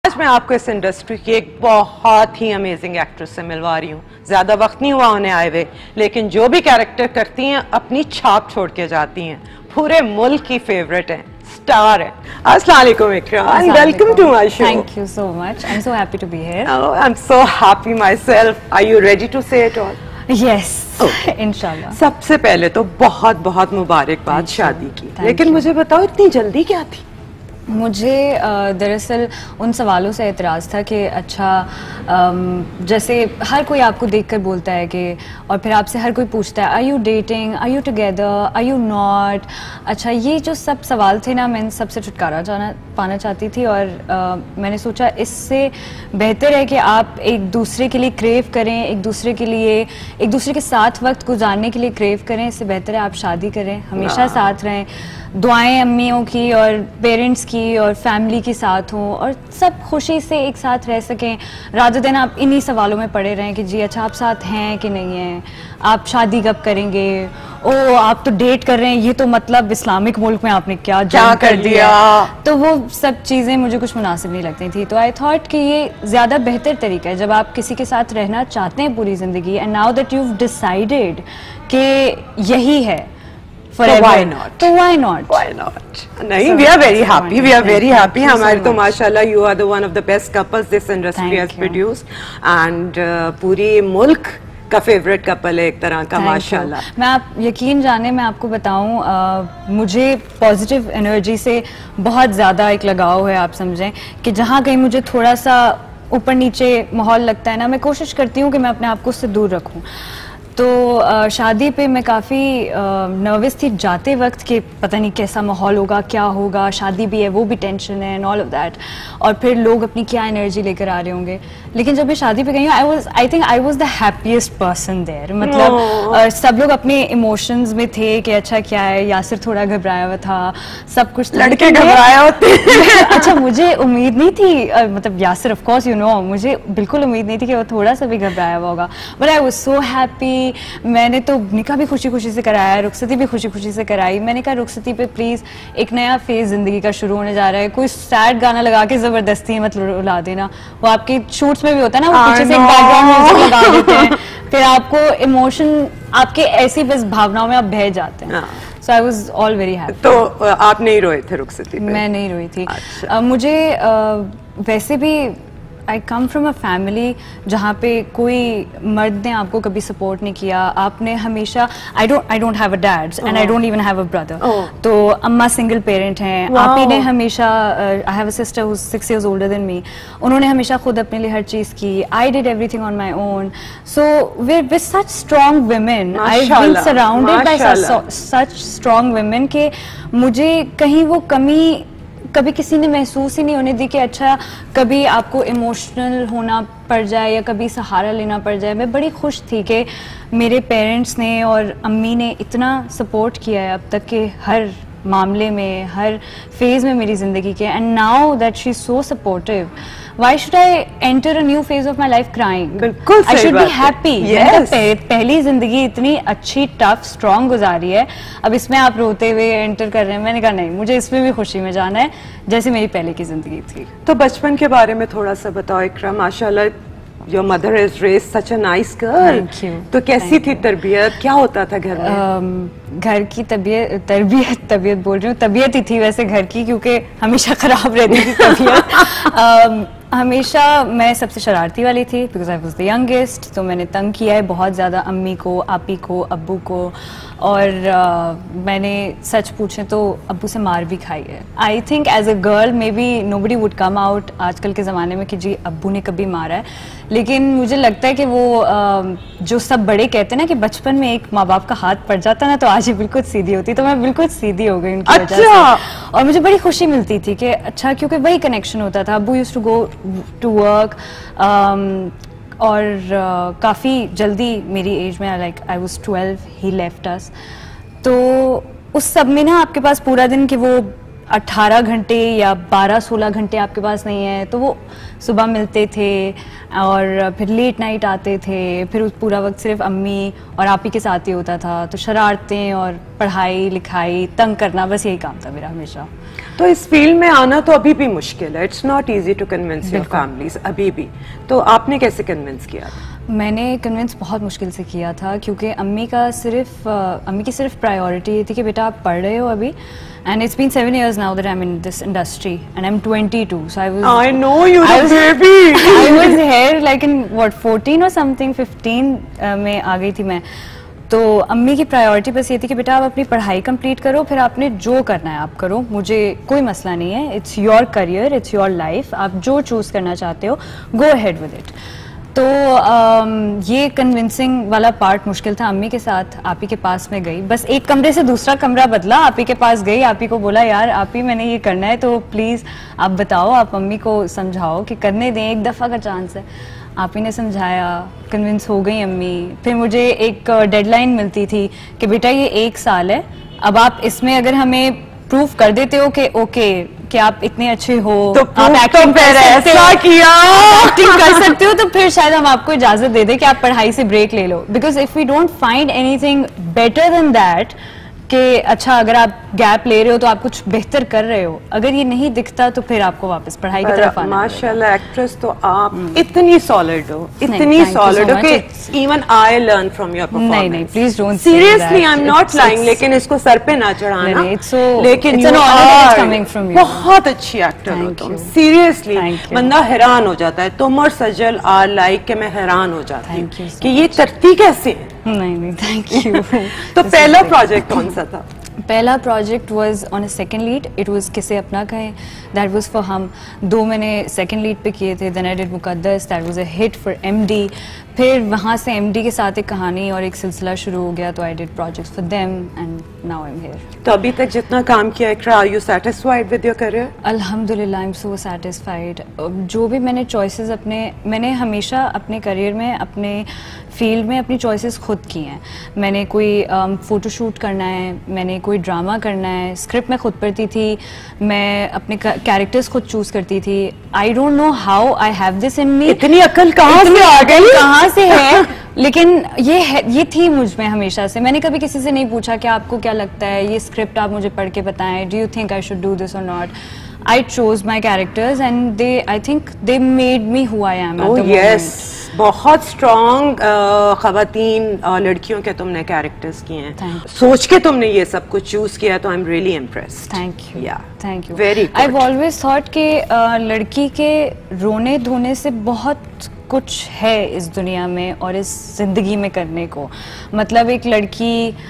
आज मैं आपको इस इंडस्ट्री की एक बहुत ही अमेजिंग एक्ट्रेस से मिलवा रही हूँ। ज्यादा वक्त नहीं हुआ उन्हें आए हुए, लेकिन जो भी कैरेक्टर करती हैं अपनी छाप छोड़ के जाती हैं। पूरे मुल्क की फेवरेट हैं, स्टार है। अस्सलाम वालेकुम Iqra, and welcome to my show. Thank you so much. I'm so happy to be here. Oh, I'm so happy myself. Are you ready to say it all? Yes, Okay. इंशाल्लाह। सबसे पहले तो बहुत बहुत मुबारकबाद शादी की। लेकिन मुझे बताओ इतनी जल्दी क्या थी? मुझे दरअसल उन सवालों से एतराज़ था कि अच्छा जैसे हर कोई आपको देखकर बोलता है कि, और फिर आपसे हर कोई पूछता है, are you dating, are you together, are you not. अच्छा, ये जो सब सवाल थे ना, मैं इन सबसे छुटकारा पाना चाहती थी। और मैंने सोचा इससे बेहतर है कि आप एक दूसरे के लिए क्रेव करें, एक दूसरे के साथ वक्त गुजारने के लिए क्रेव करें। इससे बेहतर है आप शादी करें, हमेशा साथ रहें, दुआएं अम्मियों की और पेरेंट्स की और फैमिली के साथ हों, और सब खुशी से एक साथ रह सकें, रादर देन आप इन्हीं सवालों में पड़े रहें कि जी अच्छा आप साथ हैं कि नहीं हैं, आप शादी कब करेंगे, ओ आप तो डेट कर रहे हैं, ये तो मतलब इस्लामिक मुल्क में आपने क्या कर दिया। तो वो सब चीज़ें मुझे कुछ मुनासिब नहीं लगती थी। तो आई थॉट कि ये ज़्यादा बेहतर तरीका है जब आप किसी के साथ रहना चाहते हैं पूरी ज़िंदगी, and now that you have decided कि यही है, So why not? तो why not? Why not? नहीं, we are very happy. We are very happy. हमारे तो माशाल्लाह you are the one of the best couples this industry has produced, and पूरी मुल्क का फेवरेट कपल है एक तरह का माशाल्लाह। मैं आप यकीन जाने, मैं आपको बताऊं, मुझे पॉजिटिव एनर्जी से बहुत ज़्यादा एक लगाव है। आप समझें कि जहाँ कहीं मुझे थोड़ा सा ऊपर नीचे माहौल लगता है ना, मैं कोशिश करती हूँ कि मैं अपने आप को उससे दूर रखूँ। तो शादी पे मैं काफ़ी नर्वस थी जाते वक्त कि पता नहीं कैसा माहौल होगा, क्या होगा, शादी भी है, वो भी टेंशन है एंड ऑल ऑफ दैट, और फिर लोग अपनी क्या एनर्जी लेकर आ रहे होंगे। लेकिन जब मैं शादी पे गई हूँ, I think I was the happiest person there. मतलब सब लोग अपने इमोशंस में थे कि अच्छा क्या है, यासिर थोड़ा घबराया हुआ था, सब कुछ लड़के घबराए होते अच्छा, मुझे उम्मीद नहीं थी, मतलब Yasir of course you know, मुझे बिल्कुल उम्मीद नहीं थी कि वो थोड़ा सा भी घबराया हुआ होगा, but I was so happy. मैंने तो निकाह भी खुशी खुशी से कराया, रुखसती भी खुशी खुशी से कराई। मैंने कहा रुखसती पे प्लीज एक नया फेज जिंदगी का शुरू होने जा रहा है, कोई सैड गाना लगा के जबरदस्ती मत रुला देना। वो आपके शूट्स में भी होता है ना, वो पीछे से एक बैकग्राउंड म्यूजिक लगा देते हैं, फिर आपको इमोशन आपके ऐसी बस भावनाओं में आप बह जाते हैं। So I was all very happy. तो आप नहीं रोए थे रुखसती पे? मैं नहीं रोई थी। अच्छा। मुझे वैसे भी आई कम फ्रॉम अ फैमिली जहाँ पे कोई मर्द ने आपको कभी सपोर्ट नहीं किया। आपने हमेशा I don't have a dad and I don't even have a brother. तो अम्मा सिंगल पेरेंट हैं। आपी ने हमेशा, I have a sister who is 6 years older than me, उन्होंने हमेशा खुद अपने लिए हर चीज़ की। I did everything on my own. So with such strong women, I have been surrounded by such strong women कि मुझे कहीं वो कमी कभी किसी ने महसूस ही नहीं होने दी कि अच्छा कभी आपको इमोशनल होना पड़ जाए या कभी सहारा लेना पड़ जाए। मैं बड़ी खुश थी कि मेरे पेरेंट्स ने और अम्मी ने इतना सपोर्ट किया है अब तक के हर मामले में, हर फेज में मेरी ज़िंदगी के। And now that she is so supportive, why should I enter a new phase of my life crying? बिल्कुल आई शुड बी हैप्पी। पहली जिंदगी इतनी अच्छी टफ स्ट्रॉन्ग गुजारी है, अब इसमें आप रोते हुए एंटर कर रहे हैं। मैंने कहा नहीं, मुझे इसमें भी खुशी में जाना है जैसे मेरी पहले की जिंदगी थी। तो बचपन के बारे में थोड़ा सा बताओ इकरा। माशाल्लाह your mother is raised such a nice girl. तो कैसी थी तरबियत, क्या होता था घर में? घर की तबीयत बोल रही हूँ, तबीयत ही थी वैसे घर की, क्योंकि हमेशा खराब रहती थी तबीयत। हमेशा मैं सबसे शरारती वाली थी because I was the youngest. तो मैंने तंग किया है बहुत ज़्यादा अम्मी को, आपी को, अब्बू को, और मैंने सच पूछे तो अब्बू से मार भी खाई है। I think as a girl maybe nobody would come out आजकल के ज़माने में कि जी अब्बू ने कभी मारा है, लेकिन मुझे लगता है कि वो जो सब बड़े कहते हैं ना कि बचपन में एक माँ बाप का हाथ पड़ जाता ना तो आज ही बिल्कुल सीधी होती, तो मैं बिल्कुल सीधी हो गई उनकी वजह से। और मुझे बड़ी खुशी मिलती थी कि अच्छा, क्योंकि वही कनेक्शन होता था। अब्बू used to go to work, और काफ़ी जल्दी मेरी एज में, like I was 12, he left us. तो उस सब में ना आपके पास पूरा दिन कि वो 18 घंटे या 12-16 घंटे आपके पास नहीं है, तो वो सुबह मिलते थे और फिर लेट नाइट आते थे, फिर उस पूरा वक्त सिर्फ अम्मी और आप ही के साथ ही होता था, तो शरारतें और पढ़ाई लिखाई तंग करना, बस यही काम था मेरा हमेशा। तो इस फील्ड में आना तो अभी भी मुश्किल है, it's not easy to convince your families अभी भी, तो आपने कैसे कन्विंस किया? मैंने कन्विंस बहुत मुश्किल से किया था, क्योंकि अम्मी की सिर्फ प्रायोरिटी ये थी कि बेटा आप पढ़ रहे हो अभी, and it's been 7 years now that I'm in this industry and I'm 22, so I know you're a baby. I was here like in what 14 or something, 15 में आ गई थी मैं। तो अम्मी की प्रायोरिटी बस ये थी कि बेटा आप अपनी पढ़ाई कंप्लीट करो, फिर आपने जो करना है आप करो, मुझे कोई मसला नहीं है, it's your career, it's your life, आप जो चूज करना चाहते हो गो अहेड विद इट। तो ये कन्विंसिंग वाला पार्ट मुश्किल था। अम्मी के साथ आप ही के पास में गई, बस एक कमरे से दूसरा कमरा बदला, आप ही के पास गई, आप ही को बोला यार आप ही मैंने ये करना है, तो प्लीज़ आप बताओ, आप अम्मी को समझाओ कि करने दें, एक दफ़ा का चांस है। आप ही ने समझाया, कन्विंस हो गई अम्मी। फिर मुझे एक डेडलाइन मिलती थी कि बेटा ये 1 साल है, अब आप इसमें अगर हमें प्रूफ कर देते हो कि ओके कि आप इतने अच्छे हो, तो आप एक्टिंग कर सकते हो, तो फिर शायद हम आपको इजाजत दे दें कि आप पढ़ाई से ब्रेक ले लो। Because if we don't find anything better than that कि अच्छा अगर आप गैप ले रहे हो तो आप कुछ बेहतर कर रहे हो, अगर ये नहीं दिखता तो फिर आपको वापस पढ़ाई की तरफ आना। माशाल्लाह एक्ट्रेस तो आप इतनी सॉलिड हो, इतनी सॉलिड हो कि even I learn from your performance. नहीं please don't, seriously I am not lying, लेकिन इसको सर पे ना चढ़ाना, लेकिन यू आर बहुत अच्छी एक्टर हो तुम, सीरियसली बंदा हैरान हो जाता है। तुम और सजल आर लाइक के मैं हैरान हो जाती हूँ कि ये करती कैसे है। नहीं थैंक यू। तो पहला प्रोजेक्ट कौन सा था? पहला project was on a second lead, it was किसे अपना कहें, दैट वाज फॉर हम। 2 मैंने सेकंड लीड पे किए थे, then I did Muqaddas, that was a hit for MD. फिर वहाँ से एमडी के साथ एक कहानी और एक सिलसिला शुरू हो गया, तो I did projects for them and now I am here. तो अभी तक जितना काम किया है, are you satisfied with your career? अल्हम्दुलिल्लाह आई एम सो सैटिस्फाइड। जो भी मैंने चॉइसेस मैंने हमेशा अपने करियर में, अपने फील्ड में अपनी चॉइसेस खुद की हैं। मैंने कोई फ़ोटोशूट करना है, मैंने कोई ड्रामा करना है, स्क्रिप्ट मैं खुद पढ़ती थी, मैं अपने कैरेक्टर्स खुद चूज़ करती थी। I don't know how I have this in me. इतनी अक्ल कहाँ से आ गई, कहाँ से है, लेकिन ये थी मुझ में हमेशा से। मैंने कभी किसी से नहीं पूछा कि आपको क्या लगता है, ये स्क्रिप्ट आप मुझे पढ़ के बताएं, do you think I should do this or not. I chose my characters and I think they made me who I am at the moment. बहुत स्ट्रॉन्ग खवातीन लड़कियों के तुमने कैरेक्टर्स किए हैं, सोच के तुमने ये सब कुछ चूज किया, तो I am really impressed. Thank you, thank you, very good. I have always thought कि लड़की के रोने धोने से बहुत कुछ है इस दुनिया में और इस जिंदगी में करने को। मतलब एक लड़की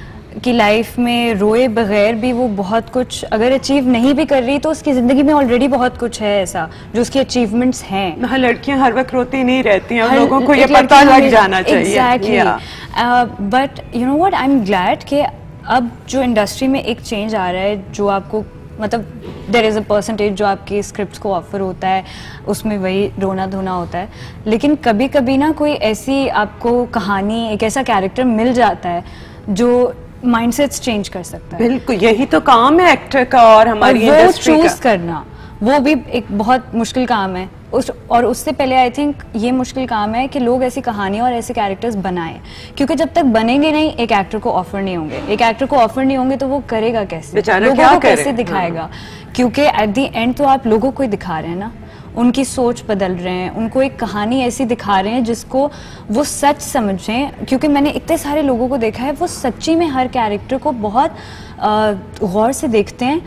की लाइफ में रोए बगैर भी वो बहुत कुछ अगर अचीव नहीं भी कर रही, तो उसकी जिंदगी में ऑलरेडी बहुत कुछ है ऐसा जो उसकी अचीवमेंट्स हैं। हाँ, लड़कियां हर वक्त रोती नहीं रहती हैं, लोगों को ये पता लग जाना चाहिए। Exactly. But you know what, I am glad कि अब जो इंडस्ट्री में एक चेंज आ रहा है, जो आपको मतलब देयर इज़ अ परसेंटेज जो आपकी स्क्रिप्ट्स को ऑफर होता है, उसमें वही रोना धोना होता है, लेकिन कभी कभी ना कोई ऐसी आपको कहानी, एक ऐसा कैरेक्टर मिल जाता है जो माइंडसेट्स चेंज कर सकता है। बिल्कुल, यही तो काम है एक्टर का और हमारी इंडस्ट्री का। चूज करना वो भी एक बहुत मुश्किल काम है। और उससे पहले आई थिंक ये मुश्किल काम है कि लोग ऐसी कहानियां और ऐसे कैरेक्टर्स बनाएं, क्योंकि जब तक बनेंगे नहीं, एक एक्टर को ऑफर नहीं होंगे, एक एक्टर को ऑफर नहीं होंगे तो वो करेगा कैसे, लोगों को कैसे दिखाएगा? क्योंकि एट द एंड तो आप लोगों को ही दिखा रहे हैं ना, उनकी सोच बदल रहे हैं, उनको एक कहानी ऐसी दिखा रहे हैं जिसको वो सच समझें। क्योंकि मैंने इतने सारे लोगों को देखा है, वो सच्ची में हर कैरेक्टर को बहुत गौर से देखते हैं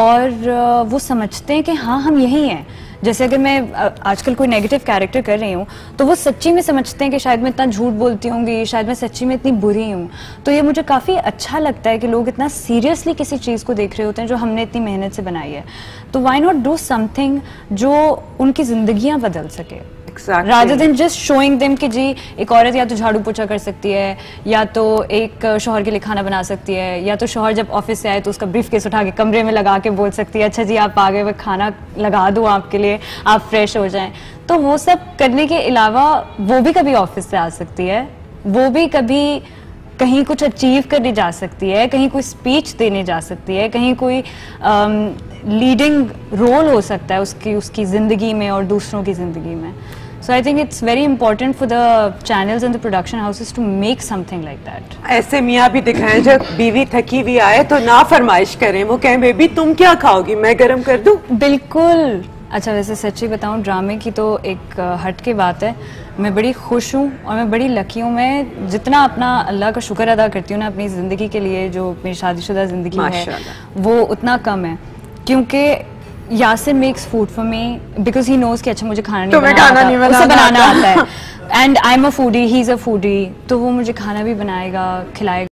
और वो समझते हैं कि हाँ हम यही हैं। जैसे अगर मैं आजकल कोई नेगेटिव कैरेक्टर कर रही हूँ, तो वो सच्ची में समझते हैं कि शायद मैं इतना झूठ बोलती होंगी, शायद मैं सच्ची में इतनी बुरी हूँ। तो ये मुझे काफ़ी अच्छा लगता है कि लोग इतना सीरियसली किसी चीज़ को देख रहे होते हैं जो हमने इतनी मेहनत से बनाई है। तो वाई नॉट डू समथिंग जो उनकी जिंदगियाँ बदल सके, rather than just showing them कि जी एक औरत या तो झाड़ू पोछा कर सकती है, या तो एक शौहर के लिए खाना बना सकती है, या तो शौहर जब ऑफिस से आए तो उसका ब्रीफकेस उठा के कमरे में लगा के बोल सकती है अच्छा जी आप आ गए, मैं खाना लगा दूँ आपके लिए, आप फ्रेश हो जाएं। तो वो सब करने के अलावा वो भी कभी ऑफिस से आ सकती है, वो भी कभी कहीं कुछ अचीव करने जा सकती है, कहीं कोई स्पीच देने जा सकती है, कहीं कोई लीडिंग रोल हो सकता है उसकी ज़िंदगी में और दूसरों की ज़िंदगी में. So I think it's very important for the channels and the production houses to make something like that. ऐसे मियाँ भी दिखाएं जब बीवी थकी हुई आए तो ना फरमाइश करें, वो कहें बेबी तुम क्या खाओगी, मैं गरम कर दूं. बिल्कुल. अच्छा, वैसे सच्ची बताऊं, ड्रामे की तो एक हट के बात है. मैं बड़ी खुश हूँ और मैं बड़ी लकी हूँ. मैं जितना अपना अल्लाह का शुक्र अदा करती हूँ ना अपनी ज़िंदगी के लिए, जो मेरी शादीशुदा ज़िंदगी है वो उतना कम है. क्योंकि Yasir makes food for me because he knows कि अच्छा मुझे खाना नहीं बनाना आता है. And I am a foodie, he is a foodie, तो वो मुझे खाना भी बनाएगा, खिलाएगा.